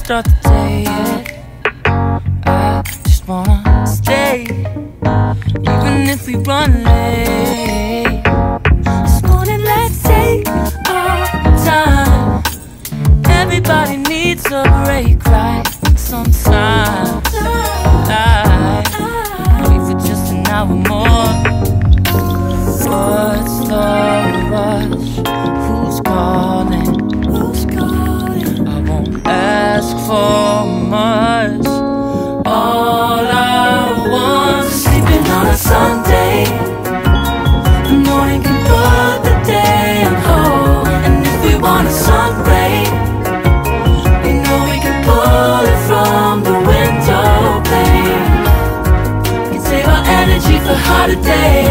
start the day yet. I just wanna stay, even if we run late. This morning let's take our time. Everybody needs a break, right? Sometimes I wait for just an hour more. What's the rush? Who's calling? Who's calling? I won't ask for much. All I want is sleeping on a Sunday. The morning can put the day on hold. And if we want a sun ray, we know we can pull it from the window pane. We can save our energy for harder days.